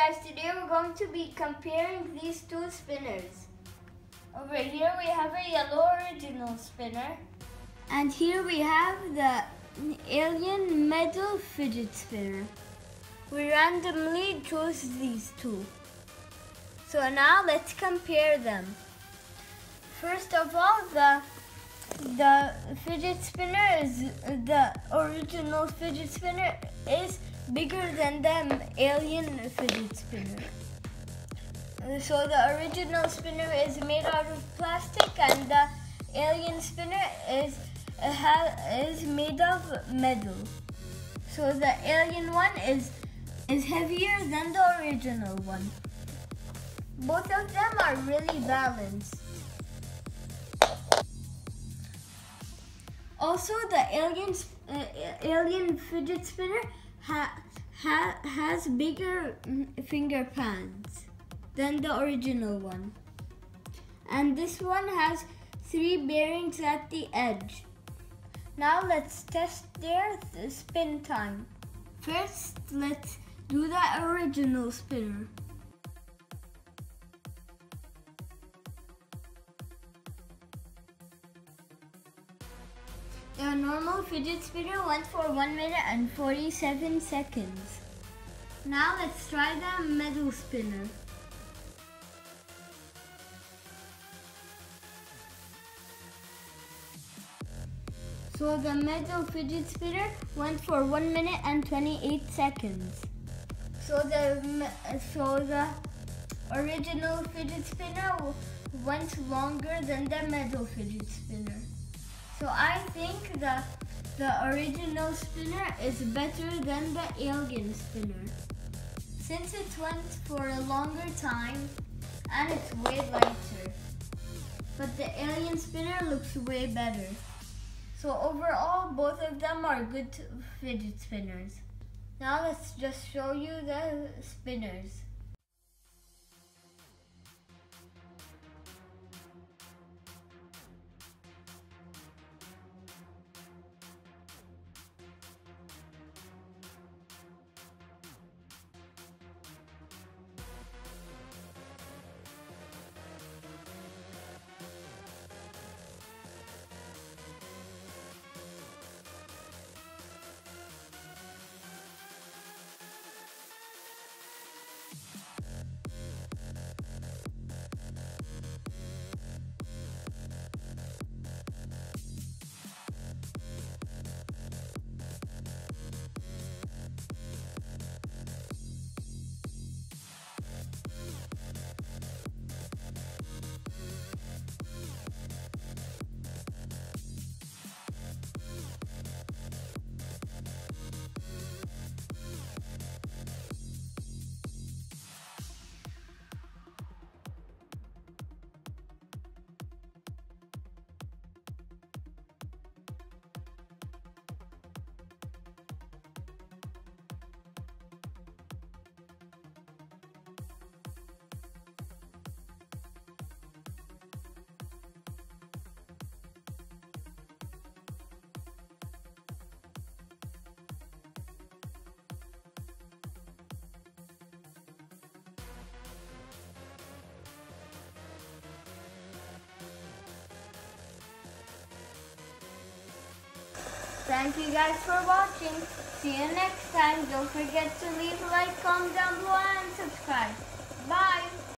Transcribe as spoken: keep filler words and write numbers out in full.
guys, today we're going to be comparing these two spinners. Over here we have a yellow original spinner. And here we have the Alien Metal Fidget Spinner. We randomly chose these two. So now let's compare them. First of all, the the fidget spinner is the original fidget spinner is bigger than the Alien fidget spinner. So the original spinner is made out of plastic, and the Alien spinner is uh, is made of metal. So the Alien one is is heavier than the original one. Both of them are really balanced. Also, the Alien uh, Alien fidget spinner ha, ha, has bigger finger pads than the original one. And this one has three bearings at the edge. Now let's test their spin time. First, let's do the original spinner. The normal fidget spinner went for one minute and forty-seven seconds. Now let's try the metal spinner. So the metal fidget spinner went for one minute and twenty-eight seconds. So the so the original fidget spinner went longer than the metal fidget spinner. So I think the the original spinner is better than the Alien spinner, since it went for a longer time and it's way lighter. But the Alien spinner looks way better. So overall, both of them are good fidget spinners. Now let's just show you the spinners. Thank you guys for watching. See you next time. Don't forget to leave a like, comment down below, and subscribe. Bye!